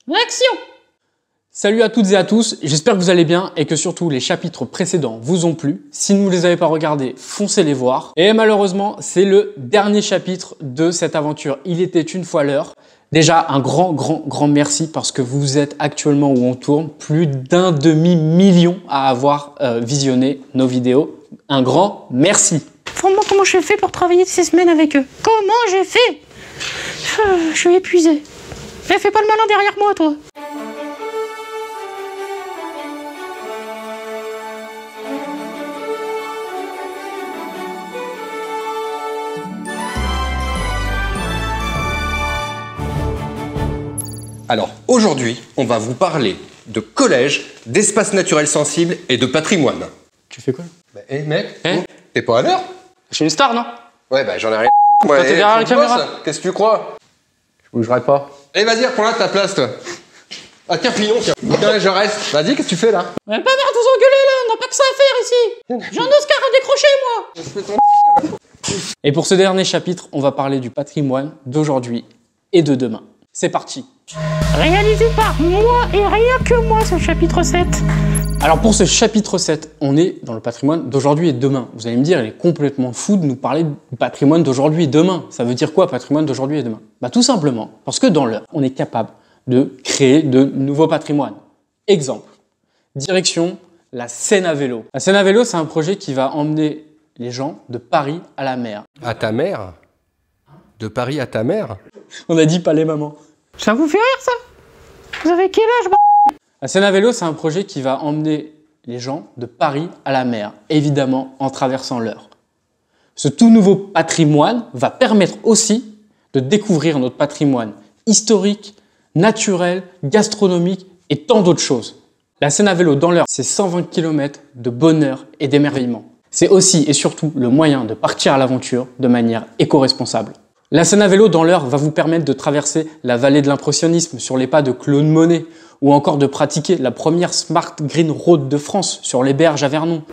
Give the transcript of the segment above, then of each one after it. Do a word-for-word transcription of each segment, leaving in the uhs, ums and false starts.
Action! Salut à toutes et à tous, j'espère que vous allez bien et que surtout les chapitres précédents vous ont plu. Si vous ne les avez pas regardés, foncez les voir. Et malheureusement, c'est le dernier chapitre de cette aventure. Il était une fois l'heure. Déjà, un grand, grand, grand merci parce que vous êtes actuellement où on tourne plus d'un demi-million à avoir euh, visionné nos vidéos. Un grand merci. Franchement, comment j'ai fait pour travailler ces semaines avec eux? Comment j'ai fait? Je suis épuisé. Mais fais pas le malin derrière moi, toi. Alors, aujourd'hui, on va vous parler de collège, d'espace naturel sensible et de patrimoine. Tu fais quoi? Bah, hé hey, mec, Eh t'es pas à l'heure? Je suis une star, non? Ouais, bah j'en ai rien à foutre. Toi, t'es derrière la caméra. Qu'est-ce que tu crois? Je bougerai pas. Allez, vas-y, reprends là ta place, toi. Ah, tiens, Pignon, tiens. Tiens, je reste. Vas-y, qu'est-ce que tu fais là? Mais pas merde, vous engueuler là, on n'a pas que ça à faire ici. J'ai un Oscar à décrocher, moi. Et pour ce dernier chapitre, on va parler du patrimoine d'aujourd'hui et de demain. C'est parti. Réalisé par moi et rien que moi, ce chapitre sept. Alors pour ce chapitre sept, on est dans le patrimoine d'aujourd'hui et de demain. Vous allez me dire, il est complètement fou de nous parler du patrimoine d'aujourd'hui et demain. Ça veut dire quoi, patrimoine d'aujourd'hui et demain? Bah tout simplement, parce que dans l'heure, on est capable de créer de nouveaux patrimoines. Exemple, direction la Seine à vélo. La Seine à vélo, c'est un projet qui va emmener les gens de Paris à la mer. À ta mère? De Paris à ta mère? On a dit pas les mamans. Ça vous fait rire, ça? Vous avez quel âge, bah? La Seine à vélo, c'est un projet qui va emmener les gens de Paris à la mer, évidemment en traversant l'Eure. Ce tout nouveau patrimoine va permettre aussi de découvrir notre patrimoine historique, naturel, gastronomique et tant d'autres choses. La Seine à vélo dans l'Eure, c'est cent vingt kilomètres de bonheur et d'émerveillement. C'est aussi et surtout le moyen de partir à l'aventure de manière éco-responsable. La Seine à vélo dans l'Eure va vous permettre de traverser la vallée de l'impressionnisme sur les pas de Claude Monet ou encore de pratiquer la première Smart Green Road de France sur les berges à Vernon.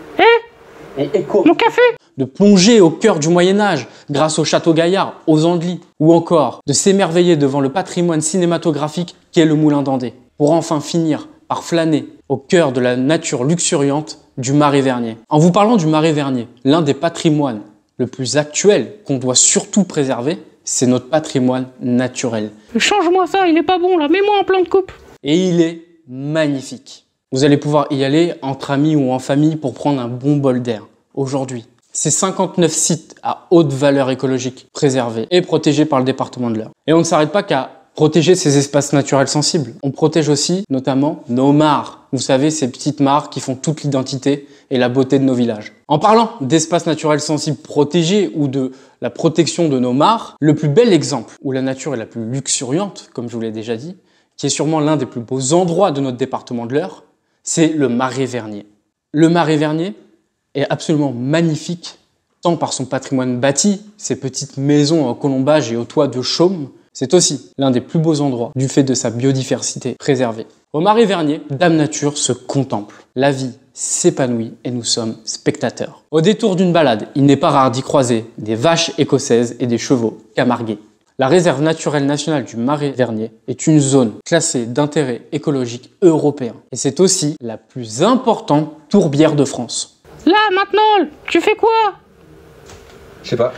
Eh hey, mon café. De plonger au cœur du Moyen-Âge grâce au Château Gaillard, aux Andelys, ou encore de s'émerveiller devant le patrimoine cinématographique qu'est le Moulin d'Andé, pour enfin finir par flâner au cœur de la nature luxuriante du Marais Vernier. En vous parlant du Marais Vernier, l'un des patrimoines le plus actuel qu'on doit surtout préserver, c'est notre patrimoine naturel. Change-moi ça, il est pas bon là, mets-moi en plan de coupe. Et il est magnifique. Vous allez pouvoir y aller entre amis ou en famille pour prendre un bon bol d'air. Aujourd'hui, c'est cinquante-neuf sites à haute valeur écologique préservés et protégés par le département de l'Eure. Et on ne s'arrête pas qu'à protéger ces espaces naturels sensibles. On protège aussi notamment nos mares. Vous savez, ces petites mares qui font toute l'identité et la beauté de nos villages. En parlant d'espaces naturels sensibles protégés ou de la protection de nos mares, le plus bel exemple où la nature est la plus luxuriante, comme je vous l'ai déjà dit, qui est sûrement l'un des plus beaux endroits de notre département de l'Eure, c'est le Marais Vernier. Le Marais Vernier est absolument magnifique, tant par son patrimoine bâti, ses petites maisons en colombage et au toit de chaume. C'est aussi l'un des plus beaux endroits du fait de sa biodiversité préservée. Au Marais Vernier, Dame Nature se contemple. La vie s'épanouit et nous sommes spectateurs. Au détour d'une balade, il n'est pas rare d'y croiser des vaches écossaises et des chevaux camarguais. La réserve naturelle nationale du Marais Vernier est une zone classée d'intérêt écologique européen. Et c'est aussi la plus importante tourbière de France. Là, maintenant, tu fais quoi? Je sais pas.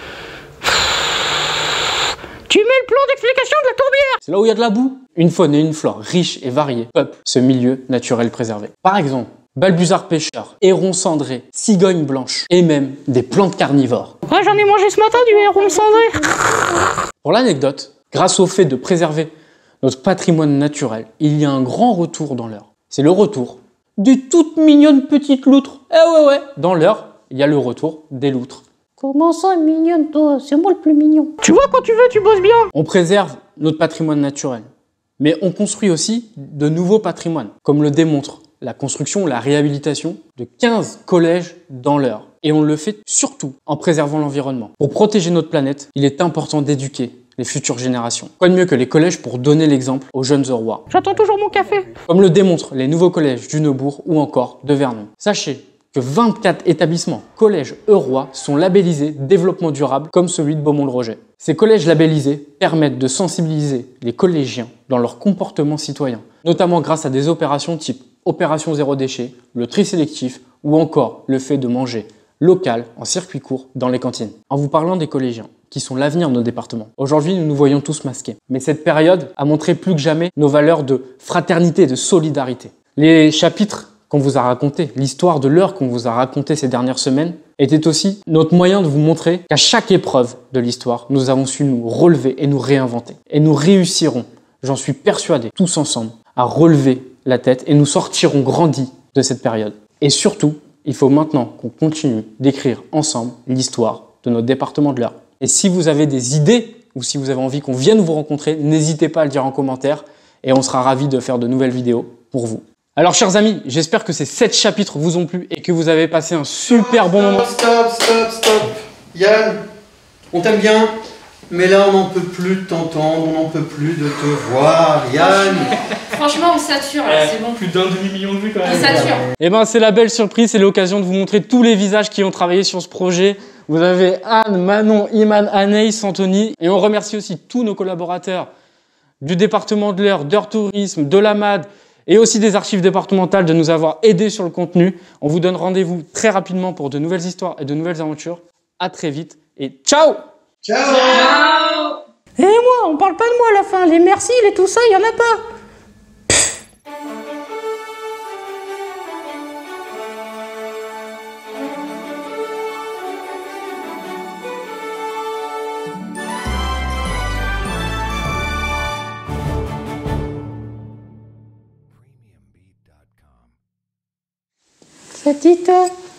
Tu mets le plan d'explication de la tourbière. C'est là où il y a de la boue. Une faune et une flore riches et variées peuplent ce milieu naturel préservé. Par exemple, balbuzards pêcheurs, hérons cendrés, cigognes blanches et même des plantes carnivores. Ouais, j'en ai mangé ce matin du héron cendré. Pour l'anecdote, grâce au fait de préserver notre patrimoine naturel, il y a un grand retour dans l'Eure. C'est le retour des toutes mignonnes petites loutres. Eh ouais ouais, dans l'Eure, il y a le retour des loutres. Comment ça, mignonne, toi? C'est moi le plus mignon. Tu vois, quand tu veux, tu bosses bien. On préserve notre patrimoine naturel, mais on construit aussi de nouveaux patrimoines, comme le démontre la construction, la réhabilitation de quinze collèges dans l'Eure. Et on le fait surtout en préservant l'environnement. Pour protéger notre planète, il est important d'éduquer les futures générations. Quoi de mieux que les collèges pour donner l'exemple aux jeunes Aurois? J'attends toujours mon café. Comme le démontrent les nouveaux collèges du Neubourg ou encore de Vernon. Sachez que vingt-quatre établissements collèges eurois sont labellisés développement durable comme celui de Beaumont-le-Roger. Ces collèges labellisés permettent de sensibiliser les collégiens dans leur comportement citoyen, notamment grâce à des opérations type Opération Zéro Déchet, le tri sélectif ou encore le fait de manger local en circuit court dans les cantines. En vous parlant des collégiens, qui sont l'avenir de nos départements. Aujourd'hui, nous nous voyons tous masqués. Mais cette période a montré plus que jamais nos valeurs de fraternité et de solidarité. Les chapitres qu'on vous a racontés, l'histoire de l'heure qu'on vous a racontée ces dernières semaines, était aussi notre moyen de vous montrer qu'à chaque épreuve de l'histoire, nous avons su nous relever et nous réinventer. Et nous réussirons, j'en suis persuadé, tous ensemble, à relever la tête et nous sortirons grandis de cette période. Et surtout, il faut maintenant qu'on continue d'écrire ensemble l'histoire de notre département de l'Eure. Et si vous avez des idées ou si vous avez envie qu'on vienne vous rencontrer, n'hésitez pas à le dire en commentaire et on sera ravis de faire de nouvelles vidéos pour vous. Alors chers amis, j'espère que ces sept chapitres vous ont plu et que vous avez passé un super bon moment. Stop, stop, stop. Yann, on t'aime bien, mais là on n'en peut plus de t'entendre, on n'en peut plus de te voir. Yann. Franchement, on sature là, c'est bon. Plus d'un demi-million de vues quand même. On sature. Et ben c'est la belle surprise, c'est l'occasion de vous montrer tous les visages qui ont travaillé sur ce projet. Vous avez Anne, Manon, Iman, Anaïs, Anthony. Et on remercie aussi tous nos collaborateurs du département de l'Eure, d'Eure Tourisme, de l'A M A D et aussi des archives départementales de nous avoir aidés sur le contenu. On vous donne rendez-vous très rapidement pour de nouvelles histoires et de nouvelles aventures. À très vite et ciao! Ciao. Ciao. Et moi, on parle pas de moi à la fin. Les merci, les tout ça, y en a pas. Petite